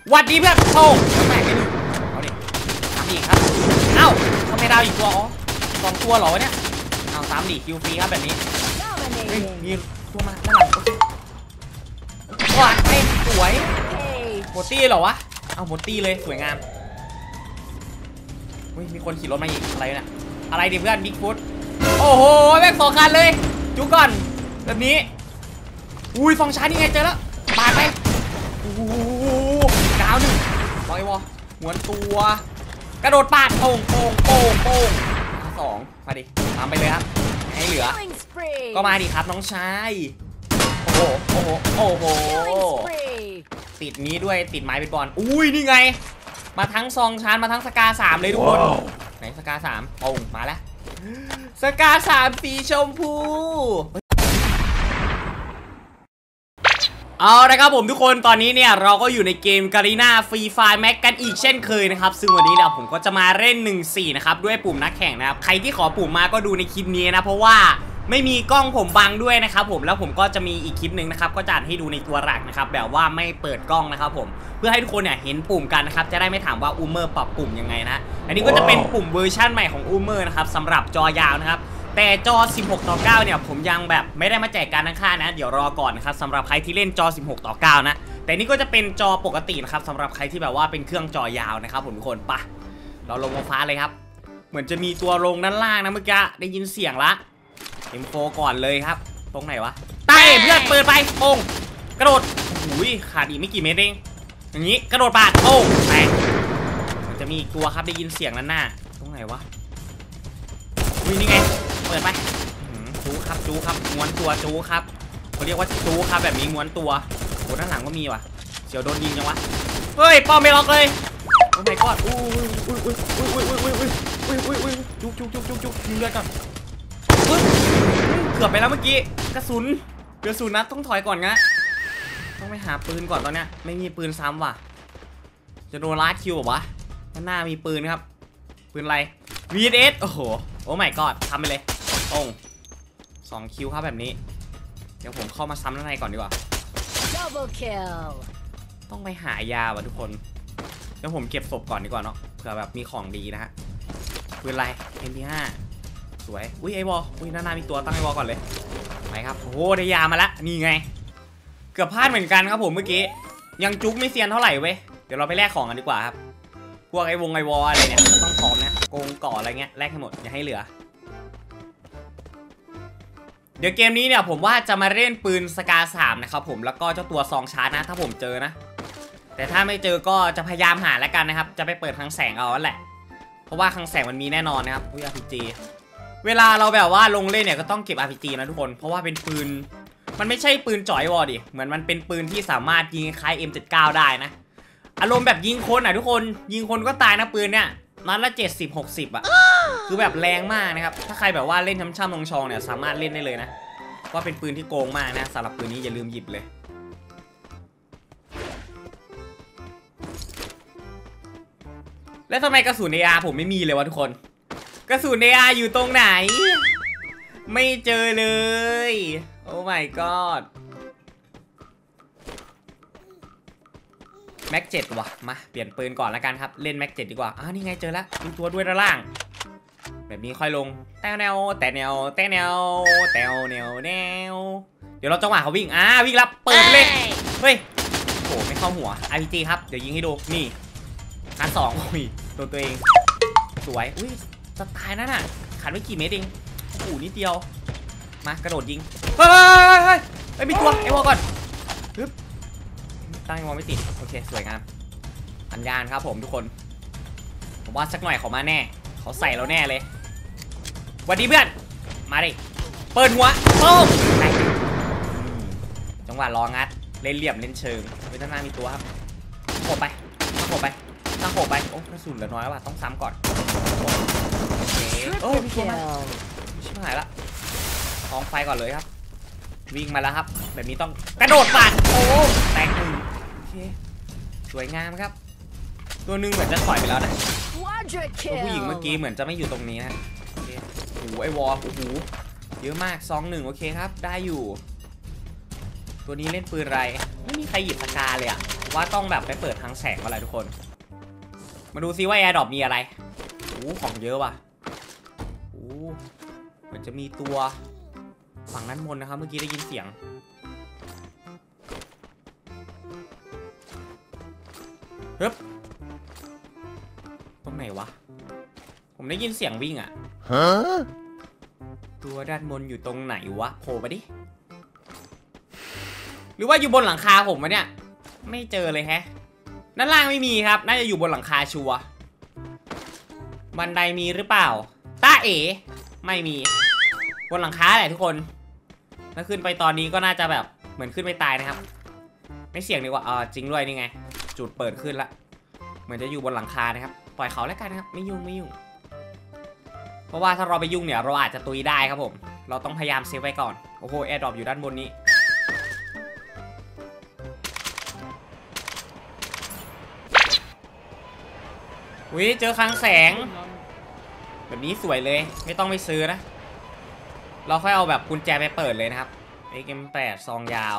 วัดดีเพื่อนโอ้แล้วแม่งไม่หนึ่งเอาดิทำอีกครับเอ้าทำไมดาวอีกตัวอ๋อ2 ตัวเหรอวะเนี่ยเอา3ดิคิวฟรีครับแบบนี้มีตัวมาด้านหลังว้าไอ้สวยหมดตี้เหรอวะเอาหมดตี้เลยสวยงามมีคนขี่รถมาอีกอะไรเนี่ยอะไรดิเพื่อนบิ๊กฟุตโอ้โหแม่ง2 คันเลยจุกก่อนแบบนี้อุ้ย2 ชั้นนี่ไงเจอแล้วปาดไปโอ้โหดาว1บอกไอ้วอหวนตัวกระโดดปาดโป่ง2มาดิตามไปเลยครับให้เหลือก็มาดิครับน้องชายโอ้โหติดนี้ด้วยติดไม้เป็นบอลอุ้ยนี่ไงมาทั้ง2 ชั้นมาทั้งสกา3เลยทุกคนไหนสกา3โป่งมาแล้วสกา3สีชมพูเอาละครับผมทุกคนตอนนี้เนี่ยเราก็อยู่ในเกมการีนาฟรีไฟแม็กกันอีกเช่นเคยนะครับซึ่งวันนี้เนี่ยผมก็จะมาเล่น 1-4 นะครับด้วยปุ่มนักแข่งนะครับใครที่ขอปุ่มมาก็ดูในคลิปนี้นะเพราะว่าไม่มีกล้องผมบังด้วยนะครับผมแล้วผมก็จะมีอีกคลิปหนึ่งนะครับก็จะให้ดูในตัวหลักนะครับแบบว่าไม่เปิดกล้องนะครับผมเพื่อให้ทุกคนเนี่ยเห็นปุ่มกันนะครับจะได้ไม่ถามว่าอูเมอร์ปรับปุ่มยังไงนะอันนี้ก็จะเป็นปุ่มเวอร์ชั่นใหม่ของอูเมอร์นะครับสำหรับจอยาวนะครับแต่จอ 16:9 เนี่ยผมยังแบบไม่ได้มาแจกการทั้งค่านะเดี๋ยวรอก่อนนะครับสำหรับใครที่เล่นจอ 16:9 นะแต่นี่ก็จะเป็นจอปกตินะครับสำหรับใครที่แบบว่าเป็นเครื่องจอยาวนะครับผมทุกคนปะเราลงมาฟ้าเลยครับเหมือนจะมีตัวลงด้านล่างนะเมื่อกี้ได้ยินเสียงละM4 ก่อนเลยครับตรงไหนวะใต้เพื่อนเปิดไปโป่งกระโดดอุ้ยขาดอีกไม่กี่เมตรเองอย่างนี้กระโดดปาดโป่งแตกมันจะมีอีกตัวครับได้ยินเสียงด้านหน้าตรงไหนวะอุ้ยนี่ไงเปิดไปจูครับม้วนตัวจูครับเขาเรียกว่าจูครับแบบนี้ม้วนตัวโอ้ด้านหลังก็มีว่ะเสียวโดนยิงจังวะเฮ้ยป้อมไม่ล็อกเลยโอ้ my god อุ้ยจุกยิงเลือดก่อนเกือบไปแล้วเมื่อกี้กระสุนนัดต้องถอยก่อนนะต้องไปหาปืนก่อนตอนเนี้ยไม่มีปืนซ้ำว่ะจะโดนลัดคิววะด้านหน้ามีปืนครับปืนอะไร VS โอ้โหโอ้ my god ทำไปเลยโอ้2 คิวครับแบบนี้เดี๋ยวผมเข้ามาซ้ำด้านในก่อนดีกว่าต้องไปหายาว่ะทุกคนเดี๋ยวผมเก็บศพก่อนดีกว่าเนาะเผื่อแบบมีของดีนะฮะปืนอะไร MP5 สวยอุ้ยไอวอลอุ้ยหน้ามีตัวตั้งไอวอลก่อนเลยไปครับโอ้โหได้ยามาละนี่ไงเกือบพลาดเหมือนกันครับผมเมื่อกี้ยังจุกไม่เซียนเท่าไหร่เว้ยเดี๋ยวเราไปแลกของกันดีกว่าครับพวกไอวอลอะไรเนี่ยต้องพร้อมนะโกงก่ออะไรเงี้ยแลกให้หมดอย่าให้เหลือเดี๋ยวเกมนี้เนี่ยผมว่าจะมาเล่นปืนสกา3นะครับผมแล้วก็เจ้าตัวซองชาร์จนะถ้าผมเจอนะแต่ถ้าไม่เจอก็จะพยายามหาแล้วกันนะครับจะไปเปิดคลังแสงเอาแหละเพราะว่าคลังแสงมันมีแน่นอนนะครับอุ้ย RPG เวลาเราแบบว่าลงเล่นเนี่ยก็ต้องเก็บ RPG นะทุกคนเพราะว่าเป็นปืนมันไม่ใช่ปืนจ่อยวอดิเหมือนมันเป็นปืนที่สามารถยิงคล้าย M79 ได้นะอารมณ์แบบยิงคนอ่ะทุกคนยิงคนก็ตายนะปืนเนี่ยนัดละ70-60อ่ะคือแบบแรงมากนะครับถ้าใครแบบว่าเล่นช่ำชองเนี่ยสามารถเล่นได้เลยนะว่าเป็นปืนที่โกงมากนะสำหรับปืนนี้อย่าลืมหยิบเลยแล้วทำไมกระสุน AR ผมไม่มีเลยวะทุกคนกระสุน AR อยู่ตรงไหนไม่เจอเลยโอ้ my god แม็ก 7ว่ะมาเปลี่ยนปืนก่อนแล้วกันครับเล่นแม็ก 7ดีกว่านี่ไงเจอแล้วมีตัวด้วยด้านล่างแบบนี้ค่อยลงแนวเดี๋ยวเราจังหวะเขาวิ่งวิ่งรับเปิดเลยเฮ้ยโอ้ไม่เข้าหัว RPG ครับเดี๋ยวยิงให้ดูนี่นัด2อุ้ยตัวเองสวยอุ้ยจะตายนั่นน่ะขาดไม่กี่เมตรเองโอ้นิดเดียวมากระโดดยิงเฮ้ยมีตัวไอ้วอลก่อนปึ๊บตั้งไอ้วอลไม่ติดโอเคสวยงามสัญญาณครับผมทุกคนผมว่าสักหน่อยเขามาแน่เขาใส่เราแน่เลยสวัสดีเพื่อนมาดิเปิดหัวโป้งจังหวะรองัดเล่นเหลี่ยมเล่นเชิงด้านหน้ามีตัวครับโผล่ไปโอ้กระสุนเหลือน้อยว่ะต้องซ้ำก่อนโอเคโอ้ยพี่ตัวมาชิบหายละท้องไฟก่อนเลยครับวิ่งมาแล้วครับแบบนี้ต้องกระโดดปาดโอ้แตก1โอเคสวยงามครับตัวนึงเหมือนจะถอยไปแล้วนะตัวผู้หญิงเมื่อกี้เหมือนจะไม่อยู่ตรงนี้นะโอเคโอ้โหไอวอลโอ้โหเยอะมาก2-1โอเคครับได้อยู่ตัวนี้เล่นปืนอะไรไม่มีใครหยิบสกาเลยอ่ะว่าต้องแบบไปเปิดทางแสงอะไรทุกคนมาดูซิว่าแอร์ดรอปมีอะไรโอ้ของเยอะว่ะโอ้มันจะมีตัวฝั่งด้านบนนะครับเมื่อกี้ได้ยินเสียงเฮ้ยตรงไหนวะผมได้ยินเสียงวิ่งอะตัวด้านบนอยู่ตรงไหนวะโผล่มาดิหรือว่าอยู่บนหลังคาผมวะเนี่ยไม่เจอเลยแฮะด้านล่างไม่มีครับน่าจะอยู่บนหลังคาชัวร์บันไดมีหรือเปล่าต้าเอ๋ไม่มีบนหลังคาแหละทุกคนถ้าขึ้นไปตอนนี้ก็น่าจะแบบเหมือนขึ้นไม่ตายนะครับไม่เสี่ยงดีกว่าจริงด้วยนี่ไงจุดเปิดขึ้นละเหมือนจะอยู่บนหลังคานะครับปล่อยเขาแล้วกันนะครับไม่ยุ่งเพราะว่าถ้าเราไปยุ่งเนี่ยเราอาจจะตุยได้ครับผมเราต้องพยายามเซฟไว้ก่อนโอ้โหแอร์ดรอปอยู่ด้านบนนี้อุ้ยเจอคลังแสงแบบนี้สวยเลยไม่ต้องไปซื้อนะเราค่อยเอาแบบกุญแจไปเปิดเลยนะครับ XM8 ซองยาว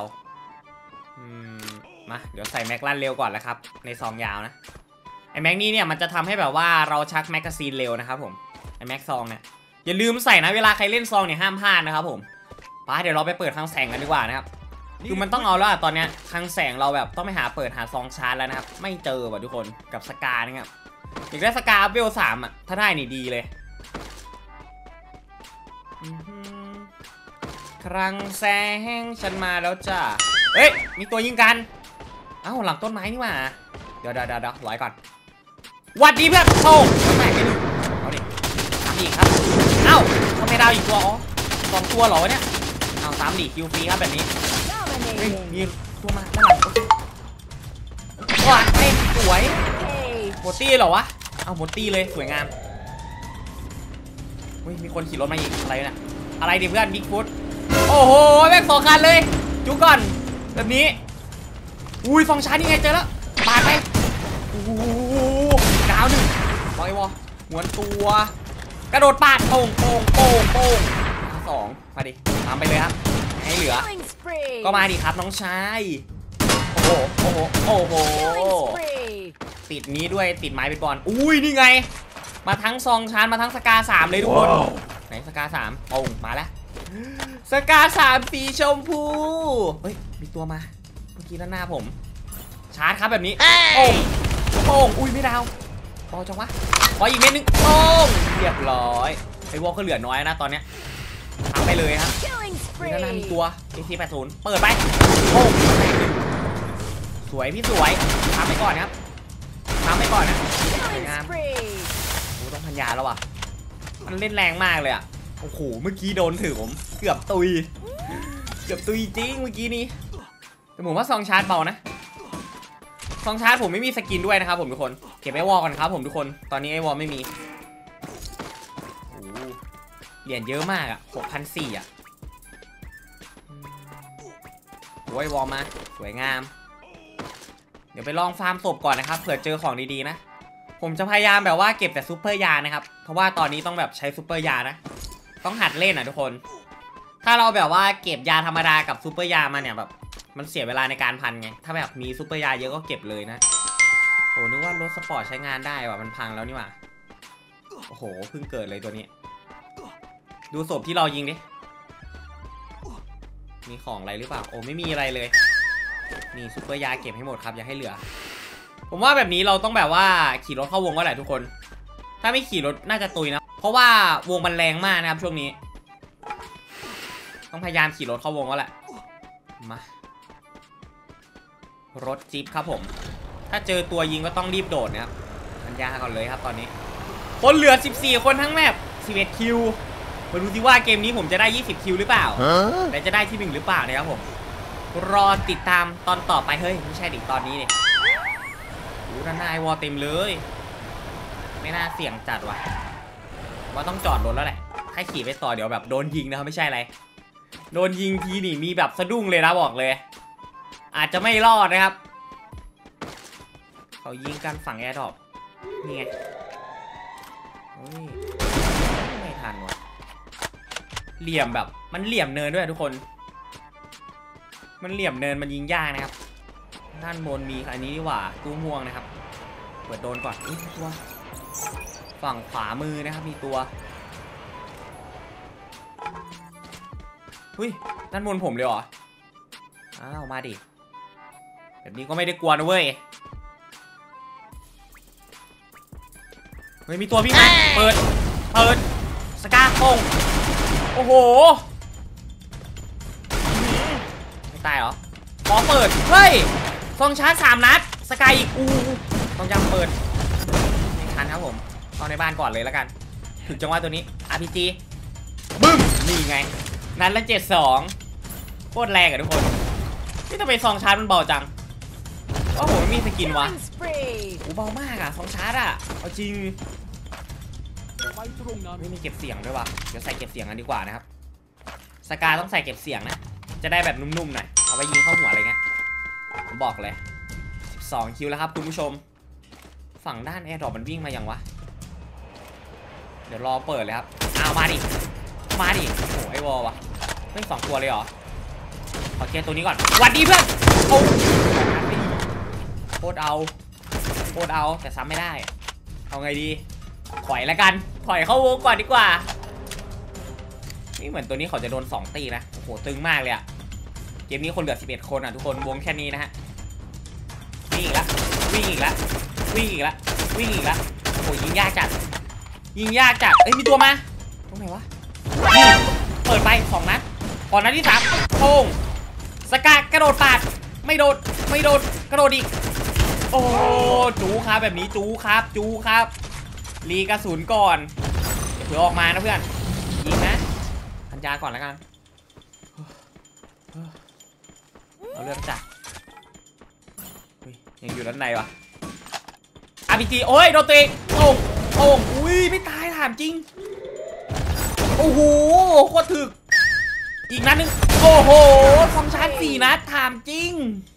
มาเดี๋ยวใส่แม็กลั่นเร็วก่อนแล้วครับในซองยาวนะไอแม็กนี้เนี่ยมันจะทำให้แบบว่าเราชักแมกกาซีนเร็วนะครับผมไอแม็กซองเนี่ยอย่าลืมใส่นะเวลาใครเล่นซองเนี่ยห้ามพลาดนะครับผมไปเดี๋ยวเราไปเปิดคลังแสงกันดีกว่านะครับคือมันต้องเอาแล้วตอนเนี้ยคลังแสงเราแบบต้องไปเปิดหาซองชาร์จแล้วนะครับไม่เจอว่ะทุกคนกับสกานะครับอยากได้สกาเวล3อ่ะถ้าได้นี่ดีเลยคลังแสงฉันมาแล้วจ้าเฮ้ยมีตัวยิงกันเอ้าหลังต้นไม้นี่มาเดี๋ยวร้อยก่อนวัดดีเพื่อนโอ้แม่งไม่ดูเอาดิทำอีกครับเอ้าทำไมดาวอีกตัว2ตัวเหรอเนี่ยเอา3ดิคิวฟรีครับแบบนี้เฮ้ยมีตัวมาด้านหลังว้าไอ้สวยหมดตี้เหรอวะเอาหมดตี้เลยสวยงามเฮ้ยมีคนขี่รถมาอีกอะไรเนี่ยอะไรดิเพื่อนบิ๊กฟุตโอ้โหแม่ง2 คันเลยจุกก่อนแบบนี้อุ้ยฟองชาร์จนี่ไงเจอแล้วปาดไปโอ้โหดาว1บอยวอหวนตัวกระโดดปาดโป่ง2มาดิตามไปเลยครับให้เหลือก็มาดิครับน้องชายโอ้โหติดนี้ด้วยติดไม้ไปก่อนอุ้ยนี่ไงมาทั้งซองชาร์จมาทั้งสกา3เลยทุกคนไหนสกา3โป่งมาแล้วสกา3สีชมพูเฮ้ยมีตัวมาเมื่อกี้ด้านหน้าผมชาร์จครับแบบนี้โป่งอุ้ยไม่ดาวพอจังวะขออีกเม็ดนึงโป่งเรียบร้อยไอ้วอลก็เหลือน้อยนะตอนเนี้ยทำไปเลยครับด้านหน้ามีตัว AC80 เปิดไปโป่งสวยพี่สวยทำไปก่อนครับทำไปก่อนนะสวยงามโอ้ต้องพันยาแล้วว่ะมันเล่นแรงมากเลยอ่ะโอ้โหเมื่อกี้โดนถือผมเกือบตุยจริงเมื่อกี้นี้แต่ผมว่าซองชาร์จเบานะซองชาร์จผมไม่มีสกินด้วยนะครับผมทุกคนเก็บไอ้วอลก่อนครับผมทุกคนตอนนี้ไอ้วอลไม่มีเหรียญเยอะมากอ่ะ6,400อ่ะโอ้ยวอลมาสวยงามเดี๋ยวไปลองฟาร์มศพก่อนนะครับเผื่อเจอของดีๆนะผมจะพยายามแบบว่าเก็บแต่ซูเปอร์ยานะครับเพราะว่าตอนนี้ต้องแบบใช้ซูเปอร์ยานะต้องหัดเล่นนะทุกคนถ้าเราแบบว่าเก็บยาธรรมดากับซูเปอร์ยามาเนี่ยแบบมันเสียเวลาในการพันไงถ้าแบบมีซูเปอร์ยาเยอะก็เก็บเลยนะโอ้นึกว่ารถสปอร์ตใช้งานได้ว่ะมันพังแล้วนี่หว่าโอ้โหเพิ่งเกิดเลยตัวนี้ดูศพที่เรายิงดิมีของอะไรหรือเปล่าโอ้ไม่มีอะไรเลยนี่ซูเปอร์ยาเก็บให้หมดครับอย่าให้เหลือผมว่าแบบนี้เราต้องแบบว่าขี่รถเข้าวงก็แหละทุกคนถ้าไม่ขี่รถน่าจะตุยนะเพราะว่าวงมันแรงมากนะครับช่วงนี้ต้องพยายามขี่รถเข้าวงก็แหละมารถจี๊ปครับผมถ้าเจอตัวยิงก็ต้องรีบโดดนะครับมันยากก่อนเลยครับตอนนี้คนเหลือ14คนทั้งแมป11คิวมาดูสิว่าเกมนี้ผมจะได้20คิวหรือเปล่าและจะได้ที่1หรือเปล่านะครับผมรอติดตามตอนต่อไปเฮ้ยไม่ใช่ดิตอนนี้เนี่ยด้านหน้าวอลเต็มเลยไม่น่าเสี่ยงจัดว่ะว่าต้องจอดรถแล้วแหละถ้าขี่ไปต่อเดี๋ยวแบบโดนยิงนะครับไม่ใช่อะไรโดนยิงทีนี่มีแบบสะดุ้งเลยนะบอกเลยอาจจะไม่รอดนะครับเขายิงกันฝั่งแอร์ดรอปนี่ไงไม่ทันว่ะเหลี่ยมแบบมันเหลี่ยมเนินด้วยทุกคนมันเหลี่ยมเนินมันยิงยากนะครับด้านบนมีอันนี้ดีกว่าตู้ม่วงนะครับเปิดโดนก่อนนี่ตัวฝั่งขวามือนะครับมีตัวเฮ้ยด้านบนผมเลยเหรออ้าวมาดิแบบนี้ก็ไม่ได้กลัวนะเว้ยเฮ้ยมีตัวพี่ไหมเปิดสกาโป่งโอ้โหไม่ตายเหรอขอเปิดเฮ้ยซองชาร์จ3 นัดสกายอีกต้องจำเปิดไม่ทันครับผมเอาในบ้านก่อนเลยแล้วกันถึงจังหวะตัวนี้ RPG บึ้มนี่ไงนัดละ72โคตรแรงอะทุกคนนี่ทำไมซองชาร์จมันเบาจังโอ้โหมีสกินวะเบามากอะซองชาร์จอะเอาจริงไม่มีเก็บเสียงด้วยวะเดี๋ยวใส่เก็บเสียงกันดีกว่านะครับสกาต้องใส่เก็บเสียงนะจะได้แบบนุ่มๆหน่อยเอาไปยิงเข้าหัวอะไรเงี้ยผมบอกเลย12 คิวแล้วครับคุณผู้ชมฝั่งด้านแอร์ดรอปมันวิ่งมาอย่างวะเดี๋ยวรอเปิดเลยครับเอามาดิโอ้ไอวอลวะเฮ้ย2 ตัวเลยเหรอโอเคตัวนี้ก่อนหวัดดีเพื่อนโอ้โคตรเอาแต่ซ้ำไม่ได้เอาไงดีถอยแล้วกันถอยเข้าวงก่อนดีกว่านี่เหมือนตัวนี้เขาจะโดน2 ตีนะโอ้โหตึงมากเลยอะเกมนี้คนเหลือ11 คนอะทุกคนวงแค่นี้นะฮะวิ่งอีกแล้วโอ้โหยิงยากจัดเอ้ยมีตัวมาตรงไหนวะนี่เปิดไป2 นัดก่อนนัดที่3โป่งสกากระโดดปาดไม่โดนกระโดดอีกโอ้จูครับแบบนี้จูครับรีกระสุนก่อนเผื่อออกมานะเพื่อนยิงนะพันยาก่อนแล้วกันเอาเรื่องจัดยังอยู่ด้านในวะ RPG โอ้ยโดนตัวเองโอ่งอุ้ยไม่ตายถามจริงโอ้โหโคตรถึกอีกนัดนึงโอ้โหซองชาร์จ4 นัดถามจริง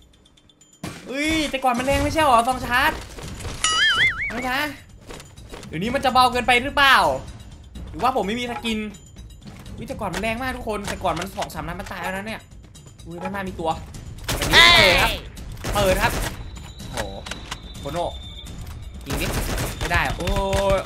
แต่ก่อนมันแรงไม่ใช่หรอซองชาร์จไม่นะเดี๋ยวนี้มันจะเบาเกินไปหรือเปล่าหรือว่าผมไม่มีสกินแต่ก่อนมันแรงมากทุกคนแต่ก่อนมัน2-3 นัดมันตายแล้วนะเนี่ยด้านหน้ามีตัวแบบนี้เปิดครับโอ้โหโคโน่ยิงนิดไม่ได้โอ้ย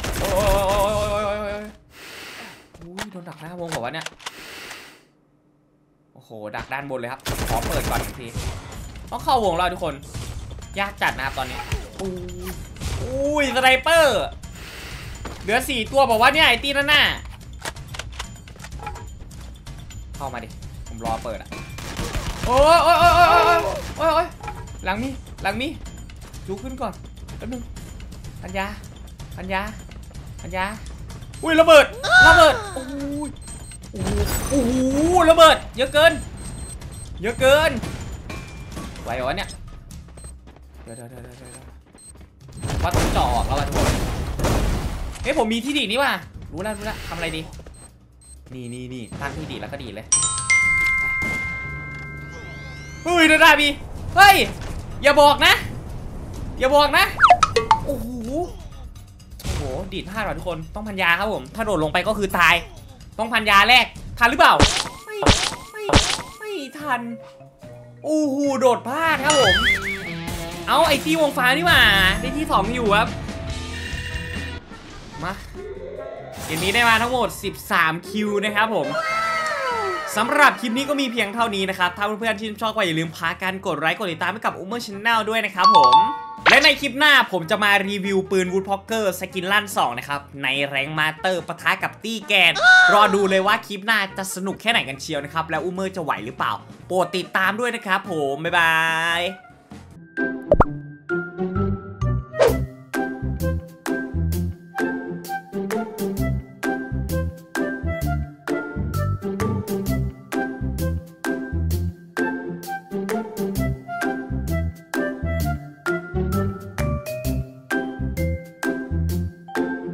โดนดักหน้าวงบอกว่าเนี่ยโอ้โหดักด้านบนเลยครับขอเปิดก่อนทีต้องเข้าวงแล้วทุกคนยากจัดนะครับตอนนี้อุ้ยสไนเปอร์เหลือ4 ตัวบอกว่าเนี่ยไอ้ตีนั่นน่ะเข้ามาดิผมรอเปิดอ่ะโอ้ยหลังมีดูขึ้นก่อนแป๊บนึงพันยาอุ้ยระเบิดโอ้โหระเบิดเยอะเกินไหวเหรอเนี่ยเดี๋ยวว่าต้องจ่อแล้วทุกคนเฮ้ยผมมีที่ดีนี่ว่ะรู้แล้วทำอะไรดีนี่ตั้งที่ดีแล้วก็ดีเลยเฮ้ยได้พี่เฮ้ยอย่าบอกนะโอ้โหดีดพลาดว่ะทุกคนต้องพันยาครับผมถ้าโดดลงไปก็คือตายต้องพันยาแรกทันหรือเปล่าไม่ทันโอ้โหโดดพลาดครับผมเอาไอที่วงฟ้านี่มาได้ที่2อยู่ครับมาเกมนี้ได้มาทั้งหมด13 คิวนะครับผมสำหรับคลิปนี้ก็มีเพียงเท่านี้นะครับถ้าเพื่อนๆชื่นชอบก็อย่าลืมพากันกดไลค์กดติดตามให้กับUmer Channel ด้วยนะครับผมและในคลิปหน้าผมจะมารีวิวปืน Woodpecker สกินลั่น2นะครับในแรงมาสเตอร์ปะทะกับตี้แกนรอดูเลยว่าคลิปหน้าจะสนุกแค่ไหนกันเชียวนะครับแล้วUmerจะไหวหรือเปล่าโปรดติดตามด้วยนะครับผมบ๊ายบาย